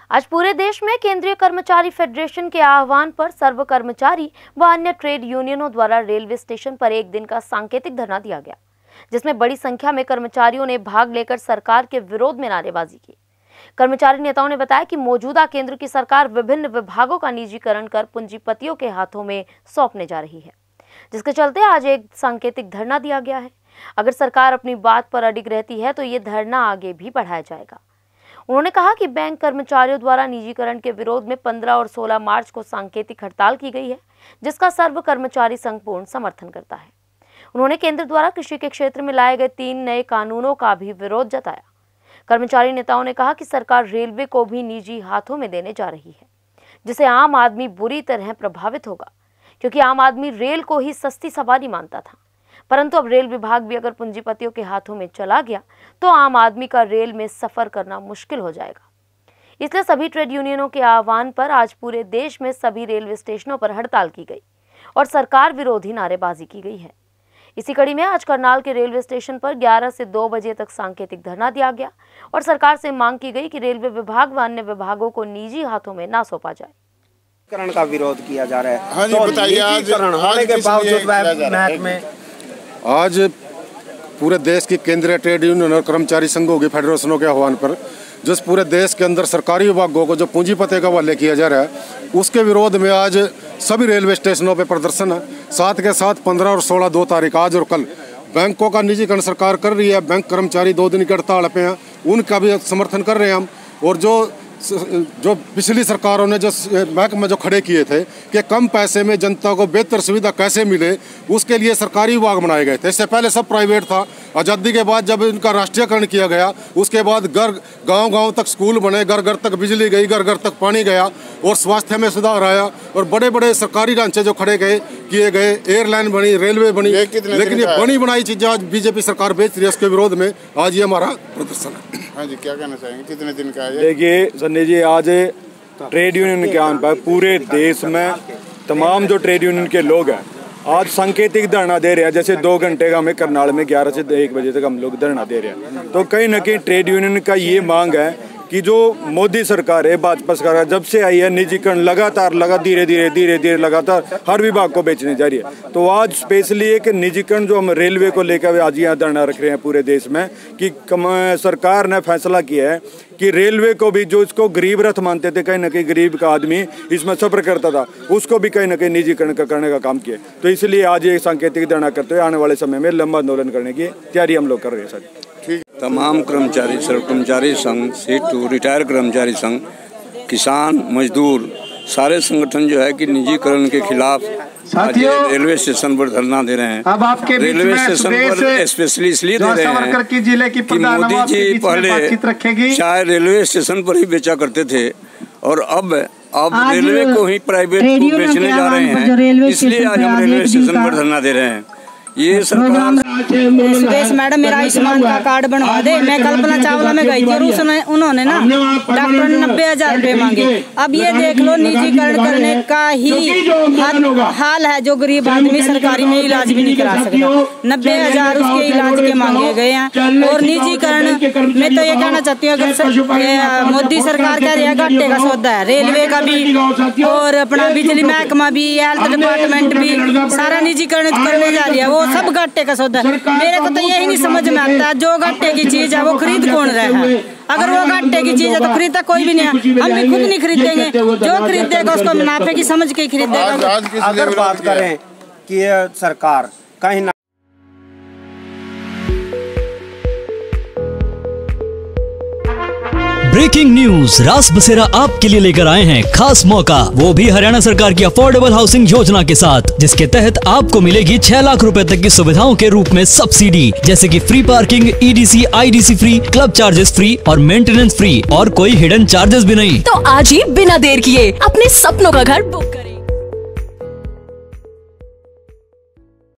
आज पूरे देश में केंद्रीय कर्मचारी फेडरेशन के आह्वान पर सर्व कर्मचारी व अन्य ट्रेड यूनियनों द्वारा रेलवे स्टेशन पर एक दिन का सांकेतिक धरना दिया गया, जिसमें बड़ी संख्या में कर्मचारियों ने भाग लेकर सरकार के विरोध में नारेबाजी की। कर्मचारी नेताओं ने बताया कि मौजूदा केंद्र की सरकार विभिन्न विभागों का निजीकरण कर पूंजीपतियों के हाथों में सौंपने जा रही है, जिसके चलते आज एक सांकेतिक धरना दिया गया है। अगर सरकार अपनी बात पर अडिग रहती है तो ये धरना आगे भी बढ़ाया जाएगा। उन्होंने कहा कि बैंक कर्मचारियों द्वारा निजीकरण के विरोध में 15 और 16 मार्च को सांकेतिक हड़ताल की गई है, जिसका सर्व कर्मचारी संघ पूर्ण समर्थन करता है। उन्होंने केंद्र द्वारा कृषि के क्षेत्र में लाए गए 3 नए कानूनों का भी विरोध जताया। कर्मचारी नेताओं ने कहा कि सरकार रेलवे को भी निजी हाथों में देने जा रही है, जिससे आम आदमी बुरी तरह प्रभावित होगा, क्योंकि आम आदमी रेल को ही सस्ती सवारी मानता था। परंतु अब रेल विभाग भी अगर पूंजीपतियों के हाथों में चला गया तो आम आदमी का रेल में सफर करना मुश्किल हो जाएगा। इसलिए सभी ट्रेड यूनियनों के आह्वान पर आज पूरे देश में सभी रेलवे स्टेशनों पर हड़ताल की गई और सरकार विरोधी नारेबाजी की गई है। इसी कड़ी में आज करनाल के रेलवे स्टेशन पर 11 से 2 बजे तक सांकेतिक धरना दिया गया और सरकार से मांग की गई कि रेलवे विभाग व अन्य विभागों को निजी हाथों में ना सौंपा जाए। करण का विरोध किया जा रहा है। हाँ जी, बताइए। आज पूरे देश की केंद्रीय ट्रेड यूनियन और कर्मचारी संघों की फेडरेशनों के आह्वान पर जिस पूरे देश के अंदर सरकारी विभागों को जो पूंजीपति का हवाले किया जा रहा है, उसके विरोध में आज सभी रेलवे स्टेशनों पर प्रदर्शन है। साथ के साथ 15 और 16 2 तारीख आज और कल बैंकों का निजीकरण सरकार कर रही है। बैंक कर्मचारी 2 दिन की हड़ताल पे हैं, उनका भी समर्थन कर रहे हैं हम। और जो पिछली सरकारों ने जो महकमे जो खड़े किए थे कि कम पैसे में जनता को बेहतर सुविधा कैसे मिले, उसके लिए सरकारी विभाग बनाए गए थे। इससे पहले सब प्राइवेट था। आज़ादी के बाद जब इनका राष्ट्रीयकरण किया गया, उसके बाद गांव-गांव तक स्कूल बने, घर घर तक बिजली गई, घर घर तक पानी गया और स्वास्थ्य में सुधार आया और बड़े बड़े सरकारी ढांचे जो खड़े किए गए, एयरलाइन बनी, रेलवे बनी। लेकिन ये बनी बनाई चीज़ें आज बीजेपी सरकार बेच रही है, उसके विरोध में आज ये हमारा प्रदर्शन है। हाँ जी, क्या कहना चाहेंगे? कितने दिन का है? देखिए संजय जी, आज ट्रेड यूनियन के आह्वान पर पूरे देश में तमाम जो ट्रेड यूनियन के लोग हैं आज सांकेतिक धरना दे रहे हैं। जैसे 2 घंटे का हमें करनाल में 11 से 1 बजे तक हम लोग धरना दे रहे हैं। तो कहीं ना कहीं ट्रेड यूनियन का ये मांग है कि जो मोदी सरकार है, भाजपा सरकार जब से आई है, निजीकरण लगातार धीरे धीरे लगातार हर विभाग को बेचने जा रही है। तो आज स्पेशली एक निजीकरण जो हम रेलवे को लेकर आज यहाँ धरना रख रहे हैं पूरे देश में कि सरकार ने फैसला किया है कि रेलवे को भी, जो इसको गरीब रथ मानते थे, कहीं ना कहीं गरीब का आदमी इसमें सफर करता था, उसको भी कहीं ना कहीं निजीकरण करने का काम किया। तो इसलिए आज ये सांकेतिक धरना करते हुए आने वाले समय में लंबा आंदोलन करने की तैयारी हम लोग कर रहे हैं सर। तमाम कर्मचारी, सर्व कर्मचारी संघ, C2 रिटायर कर्मचारी संघ, किसान, मजदूर, सारे संगठन जो है कि निजीकरण के खिलाफ रेलवे स्टेशन पर धरना दे रहे हैं। अब आपके रेलवे स्टेशन पर स्पेशली इसलिए दे रहे हैं कि मोदी जी पहले चाहे रेलवे स्टेशन पर ही बेचा करते थे और अब रेलवे को ही प्राइवेट को बेचने जा रहे हैं। इसलिए आज हम रेलवे स्टेशन पर धरना दे रहे हैं। ये सरकार सुदेश मैडम मेरा आयुष्मान का कार्ड बनवा दे। मैं कल्पना चावला में गई थी और उन्होंने ना डॉक्टर ने 90,000 रुपये मांगे। अब ये देख लो, निजीकरण करने का ही हाल है। जो गरीब आदमी सरकारी में इलाज भी नहीं करा सकता, 90,000 उसके इलाज के मांगे गए हैं। और निजीकरण में तो ये कहना चाहती हूँ, अगर मोदी सरकार कह रही है घाटे का सौदा है, रेलवे का भी और अपना बिजली महकमा भी, हेल्थ डिपार्टमेंट भी सारा निजीकरण करने जा रही है, वो सब घाटे का सौदा। मेरे को तो यही नहीं समझ में आता, जो घाटे की चीज है वो खरीद कौन रहा है? अगर वो घाटे की चीज है तो खरीदता कोई भी नहीं है। हम भी खुद नहीं खरीदेंगे, जो खरीदेगा उसको मुनाफे की समझ के खरीदेगा। अगर बात करें कि सरकार कहीं ना ब्रेकिंग न्यूज रास बसेरा आपके लिए लेकर आए हैं खास मौका, वो भी हरियाणा सरकार की अफोर्डेबल हाउसिंग योजना के साथ, जिसके तहत आपको मिलेगी 6 लाख रुपए तक की सुविधाओं के रूप में सब्सिडी, जैसे कि free parking, EDC, IDC free, club charges free और मेंटेनेंस फ्री और कोई हिडन चार्जेस भी नहीं। तो आज ही बिना देर किए अपने सपनों का घर बुक करें।